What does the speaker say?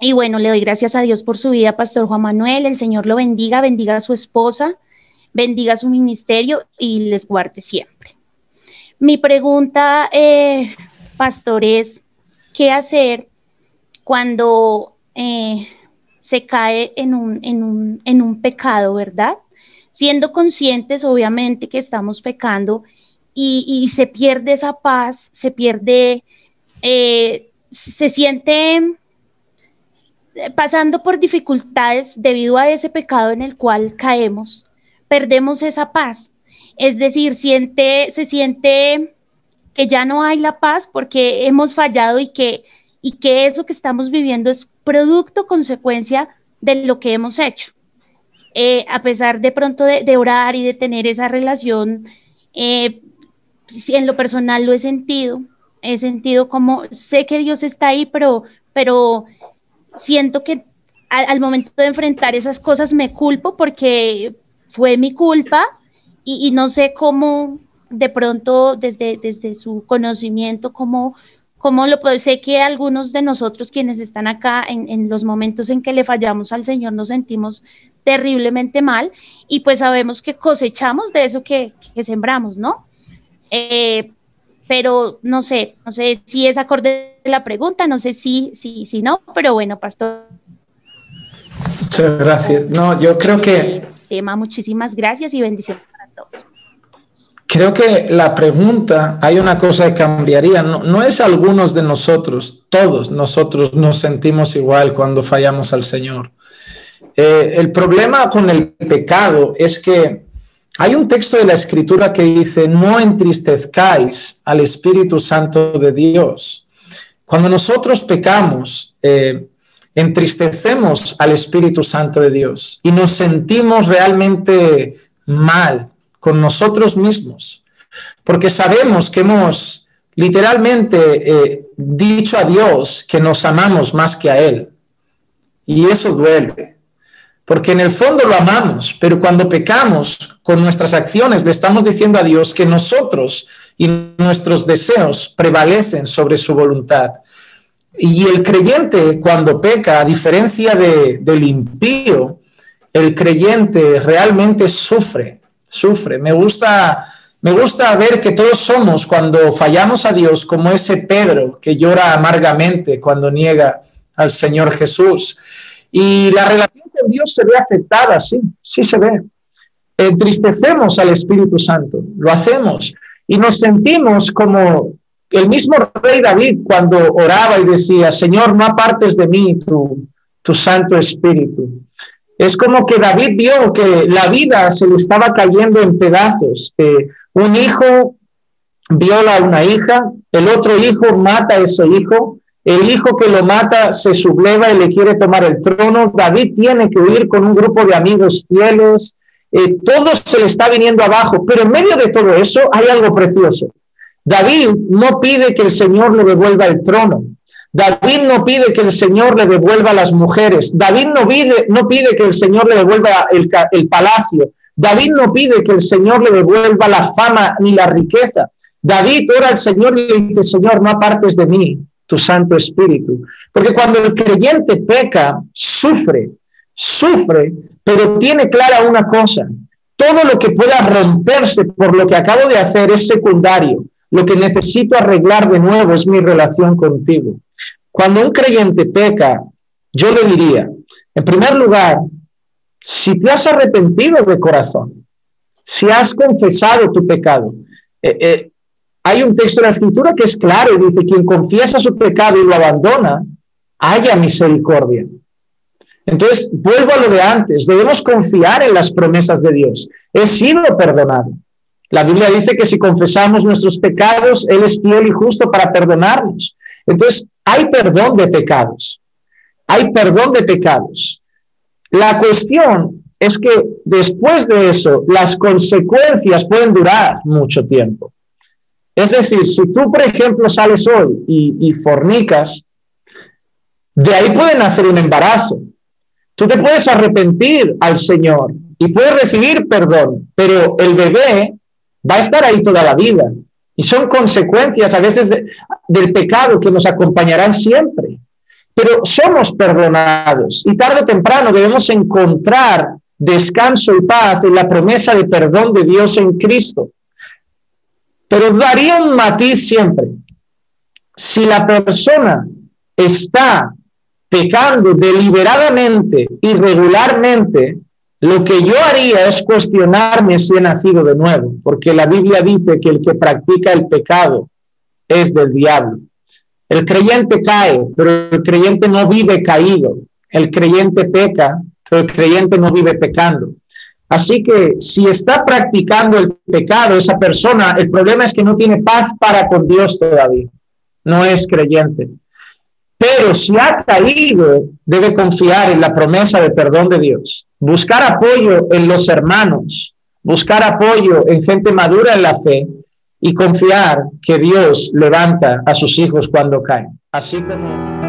Y bueno, le doy gracias a Dios por su vida, Pastor Juan Manuel. El Señor lo bendiga, bendiga a su esposa, bendiga su ministerio y les guarde siempre. Mi pregunta, Pastor, es ¿qué hacer cuando se cae en un pecado, verdad? Siendo conscientes, obviamente, que estamos pecando y se pierde esa paz, se pierde, se siente pasando por dificultades debido a ese pecado en el cual caemos, perdemos esa paz. Es decir, se siente que ya no hay la paz porque hemos fallado y que eso que estamos viviendo es producto, consecuencia de lo que hemos hecho. A pesar de pronto de orar y de tener esa relación, en lo personal lo he sentido como, sé que Dios está ahí, pero siento que al momento de enfrentar esas cosas me culpo porque fue mi culpa y no sé cómo de pronto desde su conocimiento, cómo lo puedo. Sé que algunos de nosotros quienes están acá en los momentos en que le fallamos al Señor nos sentimos terriblemente mal y pues sabemos que cosechamos de eso que sembramos, ¿no? Pero no sé si es acorde la pregunta, no sé si no, pero bueno, Pastor. Muchas gracias. No, yo creo que... Tema, muchísimas gracias y bendiciones para todos. Creo que la pregunta, hay una cosa que cambiaría, no es algunos de nosotros, todos nosotros nos sentimos igual cuando fallamos al Señor. El problema con el pecado es que hay un texto de la Escritura que dice, no entristezcáis al Espíritu Santo de Dios. Cuando nosotros pecamos, entristecemos al Espíritu Santo de Dios y nos sentimos realmente mal con nosotros mismos, porque sabemos que hemos literalmente dicho a Dios que nos amamos más que a Él. Y eso duele, porque en el fondo lo amamos, pero cuando pecamos con nuestras acciones le estamos diciendo a Dios que nosotros y nuestros deseos prevalecen sobre su voluntad. Y el creyente cuando peca, a diferencia del impío, el creyente realmente sufre. Me gusta ver que todos somos, cuando fallamos a Dios, como ese Pedro que llora amargamente cuando niega al Señor Jesús. Y la relación con Dios se ve afectada, sí se ve. Entristecemos al Espíritu Santo, lo hacemos, y nos sentimos como el mismo rey David cuando oraba y decía, Señor, no apartes de mí tu Santo Espíritu. Es como que David vio que la vida se le estaba cayendo en pedazos. Un hijo viola a una hija, el otro hijo mata a ese hijo, el hijo que lo mata se subleva y le quiere tomar el trono. David tiene que huir con un grupo de amigos fieles. Todo se le está viniendo abajo, pero en medio de todo eso hay algo precioso. David no pide que el Señor le devuelva el trono. David no pide que el Señor le devuelva las mujeres. David no pide que el Señor le devuelva el palacio. David no pide que el Señor le devuelva la fama ni la riqueza. David ora al Señor y le dice, Señor, no apartes de mí tu Santo Espíritu. Porque cuando el creyente peca, sufre, pero tiene clara una cosa. Todo lo que pueda romperse por lo que acabo de hacer es secundario. Lo que necesito arreglar de nuevo es mi relación contigo. Cuando un creyente peca, yo le diría, en primer lugar, si te has arrepentido de corazón, si has confesado tu pecado, hay un texto de la Escritura que es claro y dice, quien confiesa su pecado y lo abandona, haya misericordia. Entonces, vuelvo a lo de antes, debemos confiar en las promesas de Dios. He sido perdonado. La Biblia dice que si confesamos nuestros pecados, Él es fiel y justo para perdonarnos. Entonces, hay perdón de pecados. Hay perdón de pecados. La cuestión es que después de eso, las consecuencias pueden durar mucho tiempo. Es decir, si tú, por ejemplo, sales hoy y fornicas, de ahí puede nacer un embarazo. Tú te puedes arrepentir al Señor y puedes recibir perdón, pero el bebé va a estar ahí toda la vida. Y son consecuencias a veces del pecado que nos acompañarán siempre. pero somos perdonados y tarde o temprano debemos encontrar descanso y paz en la promesa de perdón de Dios en Cristo. Pero daría un matiz siempre. Si la persona está pecando deliberadamente y regularmente, lo que yo haría es cuestionarme si he nacido de nuevo, porque la Biblia dice que el que practica el pecado es del diablo. El creyente cae, pero el creyente no vive caído. El creyente peca, pero el creyente no vive pecando. Así que si está practicando el pecado esa persona, el problema es que no tiene paz para con Dios todavía. No es creyente. Pero si ha caído, debe confiar en la promesa de perdón de Dios. Buscar apoyo en los hermanos, buscar apoyo en gente madura en la fe y confiar que Dios levanta a sus hijos cuando caen. Así como